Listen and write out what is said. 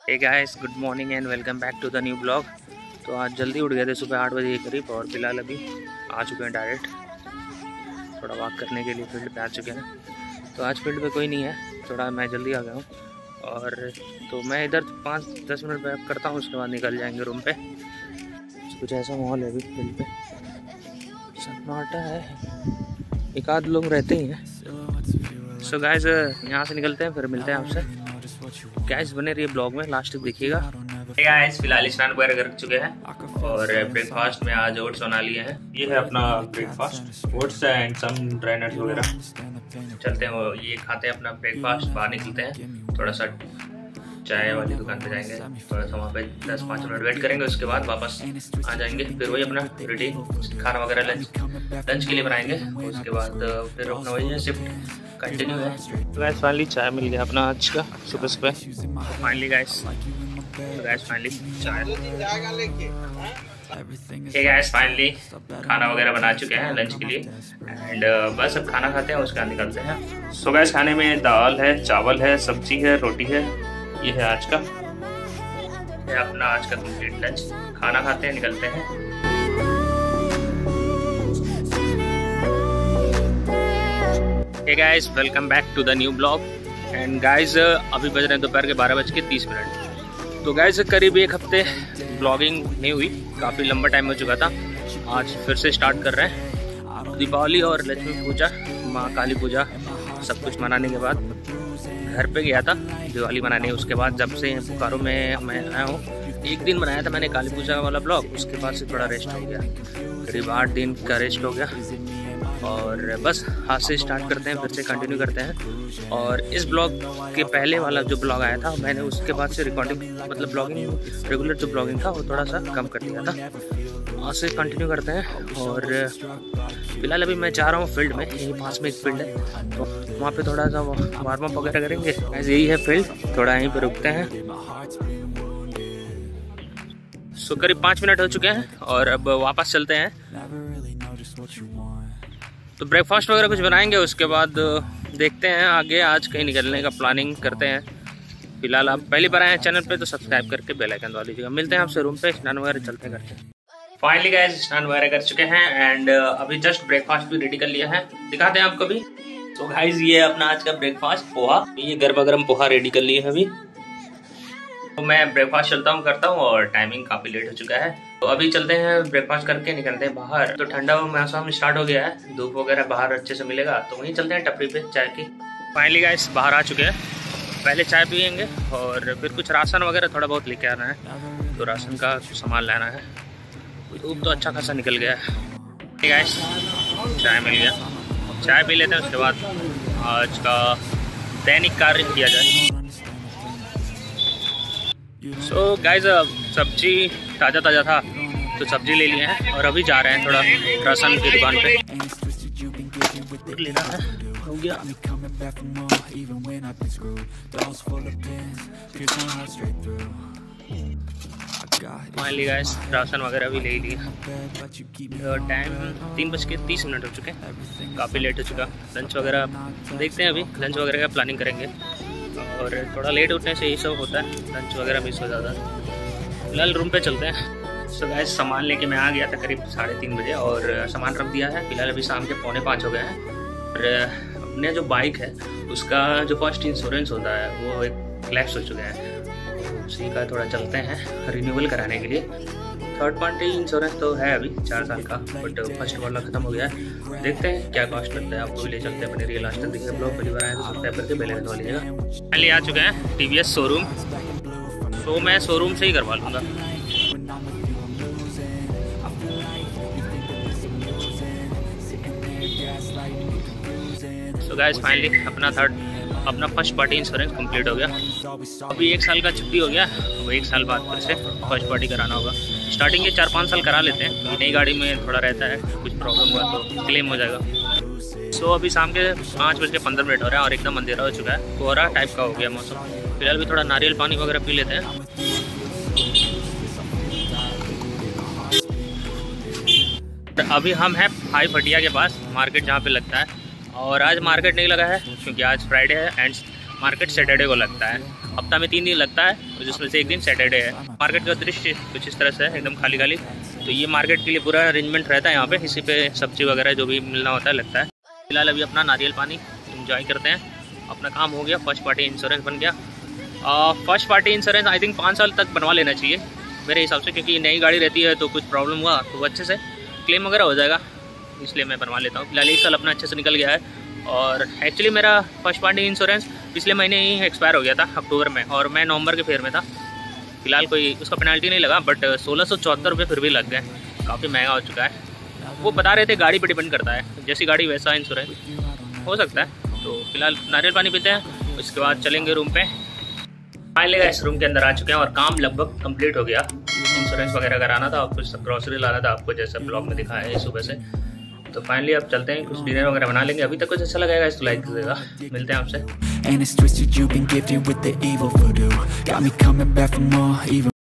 Hey guys, good morning and welcome back to the new blog. तो आज जल्दी उठ गए थे सुबह 8 बजे के करीब और फिलहाल अभी आ चुके हैं डायरेक्ट थोड़ा वॉक करने के लिए फील्ड पे आ चुके हैं। तो आज फील्ड पे कोई नहीं है, थोड़ा मैं जल्दी आ गया हूँ और तो मैं इधर 5-10 मिनट बैक करता हूँ, उसके बाद निकल जाएंगे रूम पे। कुछ ऐसा माहौल है अभी फील्ड पे, सन्नाटा है, एक आध लोग रहते ही हैं। सो गाइस यहाँ से निकलते हैं, फिर मिलते हैं आपसे। गाइस बने रहिए ब्लॉग में, लास्ट तक देखिएगा। गाइस फिलहाल स्नान वगैरह कर चुके हैं और ब्रेकफास्ट में आज ओट्स बना लिए हैं। ये है अपना breakfast, oats and some dry nuts वगैरह। चलते हैं ये खाते हैं अपना ब्रेकफास्ट, बाहर निकलते हैं, थोड़ा सा चाय वाली दुकान पे जाएंगे, थोड़ा सा वहाँ पे 10-5 मिनट वेट करेंगे, उसके बाद वापस आ जाएंगे। फिर वही अपना रूटीन खाना वगैरह लंच के लिए बनाएंगे, उसके बाद फिर अपना वही है शिफ्ट कंटिन्यू है। तो गैस फाइनली चाय मिल गया अपना आज का सुबह सुबह। फाइनली गैस फाइनली चाय। गैस फाइनली खाना वगैरह बना चुके हैं लंच के लिए एंड बस अब खाना खाते हैं, उसके बाद निकलते हैं। सो गैस खाने में दाल है, चावल है, सब्जी है, रोटी है। ये है आज का, ये अपना आज का कंप्लीट लंच। खाना खाते हैं, निकलते हैं। Hey guys, welcome back to the new blog and guys अभी बज रहे हैं दोपहर के 12:30। तो गाइस करीब एक हफ्ते ब्लॉगिंग नहीं हुई, काफ़ी लंबा टाइम हो चुका था। आज फिर से स्टार्ट कर रहे हैं। दीपावली और लक्ष्मी पूजा, माँ काली पूजा सब कुछ मनाने के बाद घर पे गया था दिवाली मनाने। उसके बाद जब से बोकारो में मैं आया हूँ, एक दिन बनाया था मैंने काली पूजा वाला ब्लॉग, उसके बाद से थोड़ा रेस्ट हो गया, करीब 8 दिन का रेस्ट हो गया और बस हाथ से स्टार्ट करते हैं, फिर से कंटिन्यू करते हैं। और इस ब्लॉग के पहले वाला जो ब्लॉग आया था मैंने उसके बाद से रिकॉर्डिंग मतलब ब्लॉगिंग रेगुलर जो ब्लॉगिंग था वो थोड़ा सा कम कर दिया था। आज से कंटिन्यू करते हैं और फिलहाल अभी मैं जा रहा हूँ फील्ड में, यहीं पास में एक फील्ड है, तो वहाँ पे थोड़ा सा वार्म अप वगैरह करेंगे। ऐसे यही है फील्ड, थोड़ा यहीं पे रुकते हैं। सो करीब 5 मिनट हो चुके हैं और अब वापस चलते हैं। तो ब्रेकफास्ट वगैरह कुछ बनाएंगे, उसके बाद देखते हैं आगे, आज कहीं निकलने का प्लानिंग करते हैं। फिलहाल आप पहली बार आए हैं चैनल पे तो सब्सक्राइब करके बेल आइकन दबा लीजिएगा। मिलते हैं आपसे रूम पे, स्नान वगैरह चलते करते हैं। फाइनली गाइस स्नान वगैरह कर चुके हैं एंड अभी जस्ट ब्रेकफास्ट भी रेडी कर लिया है, दिखाते हैं आपको भी। तो गाइस ये अपना आज का ब्रेकफास्ट पोहा, ये गर्मा गर्म पोहा रेडी कर लिए है अभी। तो मैं ब्रेकफास्ट चलता हूँ करता हूँ और टाइमिंग काफ़ी लेट हो चुका है, तो अभी चलते हैं ब्रेकफास्ट करके निकलते हैं बाहर। तो ठंडा मौसम स्टार्ट हो गया है, धूप वगैरह बाहर अच्छे से मिलेगा, तो वहीं चलते हैं टपरी पे चाय की। फाइनली गाइस बाहर आ चुके हैं, पहले चाय पियेंगे और फिर कुछ राशन वगैरह थोड़ा बहुत लेके आना है, तो राशन का सामान लाना है। धूप तो अच्छा खासा निकल गया है। गाइस चाय मिल गया, चाय पी लेते हैं, उसके बाद आज का दैनिक कार्य किया जाए। सो गाइस सब्जी ताज़ा था तो सब्जी ले लिए हैं और अभी जा रहे हैं थोड़ा राशन की दुकान पे लेना है। हो गया फाइनली गाइस राशन वगैरह भी ले लिया। टाइम 3:30 हो चुके हैं, काफ़ी लेट हो चुका। लंच वगैरह देखते हैं, अभी लंच वगैरह का प्लानिंग करेंगे और थोड़ा लेट उठने से यही सब होता है, लंच वगैरह मिस हो जाता है। फिलहाल रूम पे चलते हैं। सो गाइस सामान लेके मैं आ गया था करीब 3:30 बजे और सामान रख दिया है। फिलहाल अभी शाम के 4:45 हो गए हैं और अपने जो बाइक है उसका जो फर्स्ट इंश्योरेंस होता है वो एक लैप्स हो चुका है, उसी का थोड़ा चलते हैं रिन्यूअल कराने के लिए। थर्ड पार्टी इंश्योरेंस तो है अभी 4 साल का, बट फर्स्ट वाला खत्म हो गया है। देखते हैं क्या कॉस्ट लगता है, आपको भी ले चलते हैं। बने रहिए लास्ट तक, देखिए ब्लॉग पहली बार आए तो सब्सक्राइब करके बेल आइकन दबा लीजिएगा। फाइनली आ चुके हैं टीवीएस शोरूम, तो मैं शोरूम से ही करवा लूँगा। सो गाइस फाइनली अपना फर्स्ट पार्टी इंश्योरेंस कंप्लीट हो गया। अभी 1 साल का छुट्टी हो गया, वो 1 साल बाद फिर से फर्स्ट पार्टी कराना होगा। स्टार्टिंग के 4-5 साल करा लेते हैं, क्योंकि नई गाड़ी में थोड़ा रहता है, कुछ प्रॉब्लम हुआ तो क्लेम हो जाएगा। सो अभी शाम के 5:15 हो रहे हैं और एकदम अंधेरा हो चुका है, कोहरा टाइप का हो गया मौसम। फिलहाल भी थोड़ा नारियल पानी वगैरह पी लेते हैं। अभी हम हैं हाई फटिया के पास, मार्केट जहाँ पे लगता है, और आज मार्केट नहीं लगा है क्योंकि आज फ्राइडे है एंड मार्केट सैटरडे को लगता है। हफ्ता में 3 दिन लगता है, जिसमें से एक दिन सैटरडे है। मार्केट का दृश्य कुछ इस तरह से है, एकदम खाली खाली। तो ये मार्केट के लिए पूरा अरेंजमेंट रहता है यहाँ पे, इसी पे सब्जी वगैरह जो भी मिलना होता है लगता है। फिलहाल अभी अपना नारियल पानी इंजॉय करते हैं, अपना काम हो गया, फर्स्ट पार्टी इंश्योरेंस बन गया। First party insurance I think 5 साल तक बनवा लेना चाहिए मेरे हिसाब से, क्योंकि नई गाड़ी रहती है तो कुछ प्रॉब्लम हुआ तो अच्छे से क्लेम वगैरह हो जाएगा, इसलिए मैं बनवा लेता हूँ। फिलहाल 1 साल अपना अच्छे से निकल गया है। और एक्चुअली मेरा फर्स्ट पार्टी इंश्योरेंस पिछले महीने ही एक्सपायर हो गया था अक्टूबर में, और मैं नवंबर के फेयर में था। फिलहाल कोई उसका पेनल्टी नहीं लगा, बट 1674 रुपये फिर भी लग गए, काफ़ी महंगा हो चुका है। वो बता रहे थे गाड़ी पे डिपेंड करता है, जैसी गाड़ी वैसा इंश्योरेंस हो सकता है। तो फिलहाल नारियल पानी पीते हैं, उसके बाद चलेंगे रूम पे। फाइनली इस रूम के अंदर आ चुके हैं और काम लगभग कंप्लीट हो गया। इंश्योरेंस वगैरह कराना था और कुछ ग्रॉसरी लाना था आपको, जैसे ब्लॉग में दिखाया है सुबह से। तो फाइनली अब चलते हैं, कुछ डिनर वगैरह बना लेंगे। अभी तक कुछ अच्छा लगेगा इसको लाइक कीजिएगा। मिलते हैं आपसे।